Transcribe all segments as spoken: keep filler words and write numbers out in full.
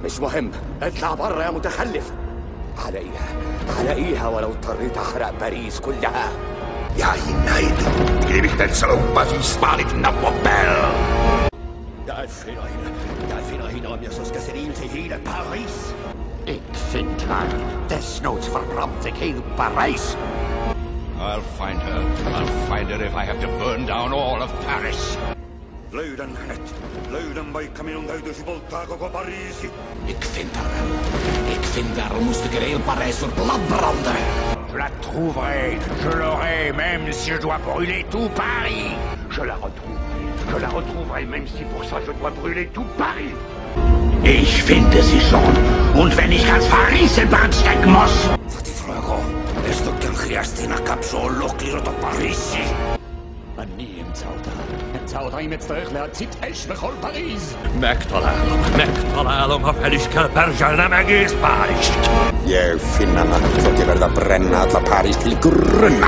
مش مهم، اطلع بره يا متخلف. عليها عليها ولو اضطريت احرق باريس كلها. Jeg nejde. Gebe den så bare i sparligt nappobel. Jeg finder hende. Jeg finder hende, om jeg så skal sætte ild til hele Paris. Ik vind haar. Desnoods verbrand ik heel Parijs. I'll find her. I'll find her if I have to burn down all of Paris. Löydän hänet. Löydän vaikka minun täytyisi polttaa koko Pariisi. Ik vind haar. Ik vind haar. Moest ik er heel Parijs voor plat branden. Je la trouverai. Je l'aurai, même si je dois brûler tout Paris. Je la retrouverai. Je la retrouverai, même si pour ça je dois brûler tout Paris. Ich finde sie schon. Und wenn ich ganz Paris in brand stecken muss. Wat die vrouw. Is toch een Christina kapsel lokliert op Pariisi? אני אמצא אותה. אמצא אותה אם אצטרך להצית אש בכל פריז. Megtalálom, megtalálom, ha fel is kell perzselnem egész Párizst. Jag finner natt och verda bränna alla Paris till grunna.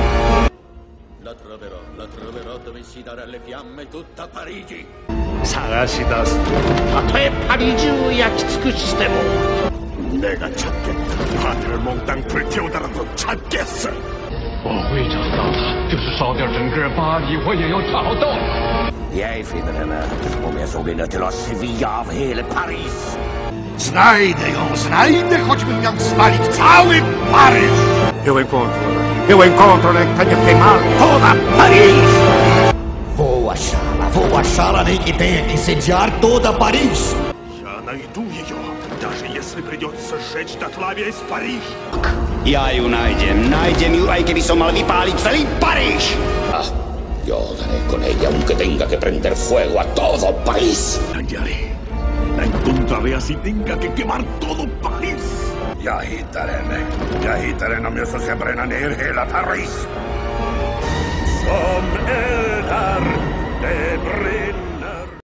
La troverò, la troverò dove si darà le fiamme tutta Parigi. 探し出す。たとえパリ中焼き尽くしても 내가 찾겠다. 하늘을 몽땅 불태우더라도 찾겠어. 我会找到他，就是烧掉整个巴黎，我也要找到。 Jij vindt henne om je zo binnen te laten Sevilla of hele Paris. Znajdę ją, znajdę, choćbym miał spalić cały Paryż. Eu encontro, eu encontro nel queimar toda Paris. Vou achá-la, vou achá-la nem que tenha que incendiar toda Paris. Я найду ее, даже если придется сжечь дотла весь Париж. Ja ju najdziem, najdziem ju, aj keby som mal vypáliť celý Paríž. Ah, yo daré con ella aunque tenga que prender fuego a todo París. La hallaré. La encontraré así tenga que quemar todo París. Jag hittar henne. Jag hittar henne om jag så ska bränna ner hela Paris. Som